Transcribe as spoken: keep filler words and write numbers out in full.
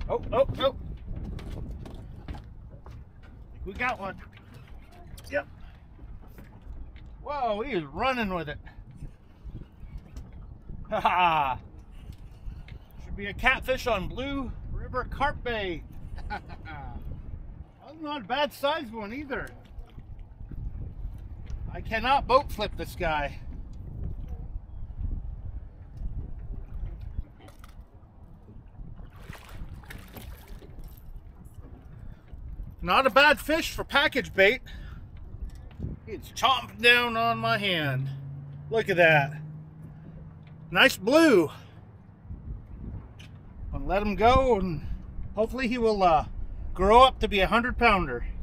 Oh, oh, oh. We got one. Yep. Whoa, he is running with it. Haha. Should be a catfish on Blue River Carp Bait. That's not a bad sized one either. I cannot boat flip this guy. Not a bad fish for package bait. It's chomping down on my hand. Look at that. Nice blue. I'm gonna let him go, and hopefully he will uh, grow up to be a hundred pounder.